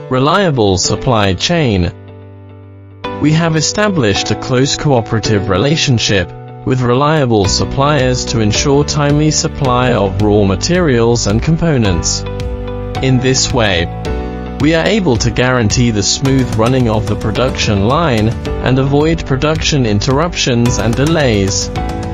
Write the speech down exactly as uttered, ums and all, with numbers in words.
Reliable supply chain. We have established a close cooperative relationship with reliable suppliers to ensure timely supply of raw materials and components. In this way, we are able to guarantee the smooth running of the production line and avoid production interruptions and delays.